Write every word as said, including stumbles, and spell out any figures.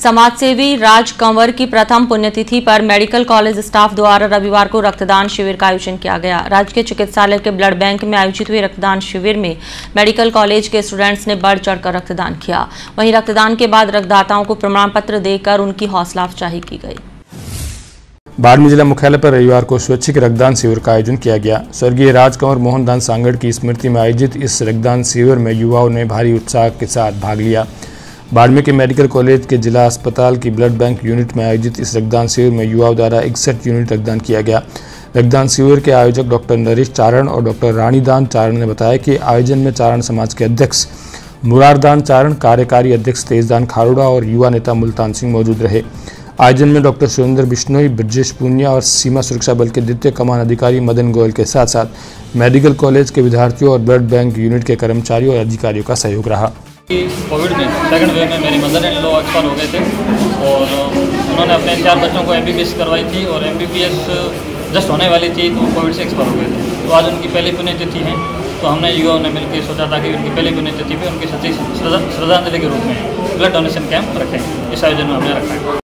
समाजसेवी राज कंवर की प्रथम पुण्यतिथि पर मेडिकल कॉलेज स्टाफ द्वारा रविवार को रक्तदान शिविर का आयोजन किया गया। राजकीय चिकित्सालय के ब्लड बैंक में आयोजित हुए रक्तदान शिविर में मेडिकल कॉलेज के स्टूडेंट्स ने बढ़ चढ़कर रक्तदान किया। वहीं रक्तदान के बाद रक्तदाताओं को प्रमाण पत्र देकर उनकी हौसला अफजाई की गई। बाड़मेर जिला मुख्यालय पर रविवार को स्वैच्छिक रक्तदान शिविर का आयोजन किया गया। स्वर्गीय राज कंवर मोहनदास सांगड़ की स्मृति में आयोजित इस रक्तदान शिविर में युवाओं ने भारी उत्साह के साथ भाग लिया। बाड़मेर के मेडिकल कॉलेज के जिला अस्पताल की ब्लड बैंक यूनिट में आयोजित इस रक्तदान शिविर में युवाओं द्वारा इकसठ यूनिट रक्तदान किया गया। रक्तदान शिविर के आयोजक डॉक्टर नरेश चारण और डॉक्टर रानीदान चारण ने बताया कि आयोजन में चारण समाज के अध्यक्ष मुरारदान चारण, कार्यकारी अध्यक्ष तेजदान खारोड़ा और युवा नेता मुल्तान सिंह मौजूद रहे। आयोजन में डॉक्टर सुरेंद्र बिश्नोई, ब्रजेश पूनिया और सीमा सुरक्षा बल के द्वितीय कमान अधिकारी मदन गोयल के साथ साथ मेडिकल कॉलेज के विद्यार्थियों और ब्लड बैंक यूनिट के कर्मचारियों और अधिकारियों का सहयोग रहा। कोविड में सेकंड वेव में मेरी मदर इन लॉ एक्सपायर हो गए थे और उन्होंने अपने चार बच्चों को एमबीबीएस करवाई थी और एमबीबीएस जस्ट होने वाली थी तो कोविड से एक्सपायर हो गए थे। तो आज उनकी पहली पुण्यतिथि है तो हमने युवाओं ने मिलकर सोचा था कि उनकी पहली पुण्यतिथि पे उनकी सच्ची श्रद्धांजलि के रूप में ब्लड डोनेशन कैंप रखें। इस आयोजन में हमने रखा है।